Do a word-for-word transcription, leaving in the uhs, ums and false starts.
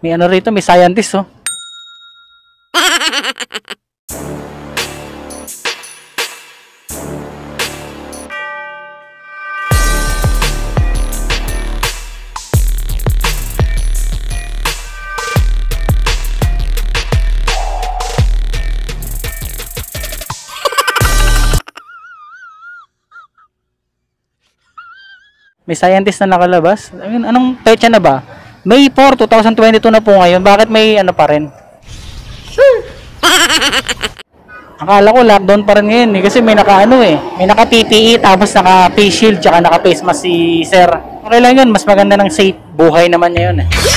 May ano rito, may scientist oh. May scientist na nakalabas. Ayun, anong petsa na ba? May fourth, twenty twenty-two na po ngayon. Bakit may ano pa rin? Akala ko lockdown pa rin ngayon eh. Kasi may naka ano eh. May naka P P E tapos naka face shield tsaka naka face mask si sir. Okay lang yun. Mas maganda ng safe buhay naman niya yun eh.